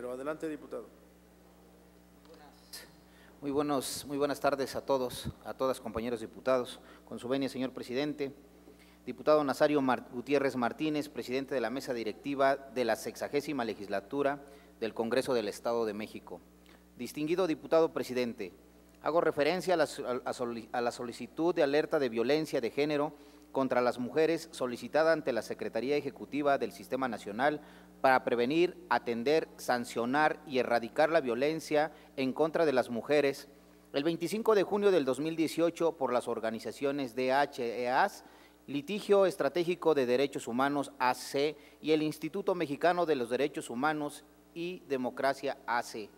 género. Adelante, diputado. Muy buenas tardes a todos, a todas, compañeros diputados. Con su venia, señor presidente. Diputado Nazario Gutiérrez Martínez, presidente de la mesa directiva de la 60ª legislatura del Congreso del Estado de México. Distinguido diputado presidente, hago referencia a la solicitud de alerta de violencia de género contra las mujeres solicitada ante la Secretaría Ejecutiva del Sistema Nacional para prevenir, atender, sancionar y erradicar la violencia en contra de las mujeres el 25 de junio del 2018 por las organizaciones DHEAS, Litigio Estratégico de Derechos Humanos AC y el Instituto Mexicano de los Derechos Humanos y Democracia AC.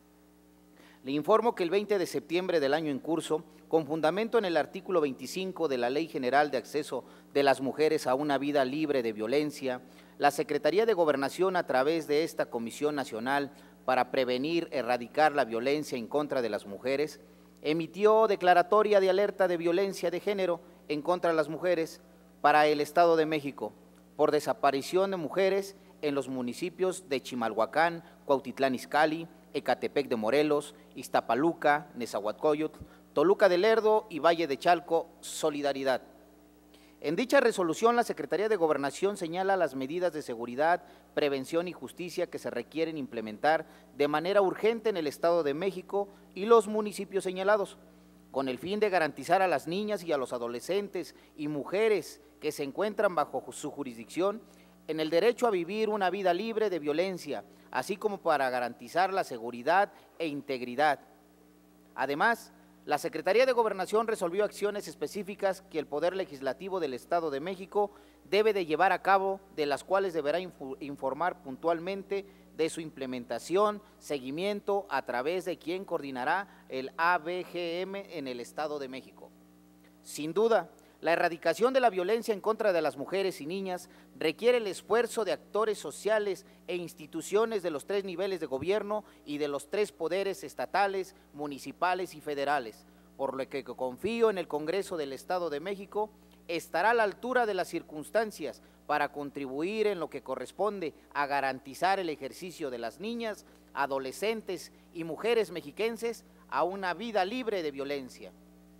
Le informo que el 20 de septiembre del año en curso, con fundamento en el artículo 25 de la Ley General de Acceso de las Mujeres a una Vida Libre de Violencia, la Secretaría de Gobernación, a través de esta Comisión Nacional para Prevenir, Erradicar la Violencia en contra de las Mujeres, emitió declaratoria de alerta de violencia de género en contra de las mujeres para el Estado de México por desaparición de mujeres en los municipios de Chimalhuacán, Cuautitlán Izcalli, Ecatepec de Morelos, Iztapaluca, Nezahualcóyotl, Toluca de Lerdo y Valle de Chalco. Solidaridad. En dicha resolución, la Secretaría de Gobernación señala las medidas de seguridad, prevención y justicia que se requieren implementar de manera urgente en el Estado de México y los municipios señalados, con el fin de garantizar a las niñas y a los adolescentes y mujeres que se encuentran bajo su jurisdicción en el derecho a vivir una vida libre de violencia, así como para garantizar la seguridad e integridad. Además, la Secretaría de Gobernación resolvió acciones específicas que el Poder Legislativo del Estado de México debe de llevar a cabo, de las cuales deberá informar puntualmente de su implementación, seguimiento, a través de quien coordinará el ABGM en el Estado de México. Sin duda, la erradicación de la violencia en contra de las mujeres y niñas requiere el esfuerzo de actores sociales e instituciones de los 3 niveles de gobierno y de los 3 poderes estatales, municipales y federales, por lo que confío en el Congreso del Estado de México estará a la altura de las circunstancias para contribuir en lo que corresponde a garantizar el ejercicio de las niñas, adolescentes y mujeres mexiquenses a una vida libre de violencia.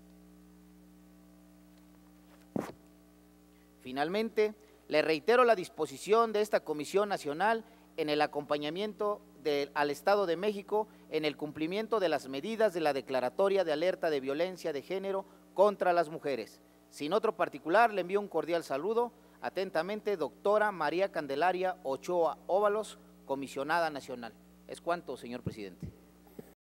Finalmente, le reitero la disposición de esta Comisión Nacional en el acompañamiento al Estado de México en el cumplimiento de las medidas de la Declaratoria de Alerta de Violencia de Género contra las Mujeres. Sin otro particular, le envío un cordial saludo. Atentamente, doctora María Candelaria Ochoa Óvalos, Comisionada Nacional. Es cuanto, señor presidente.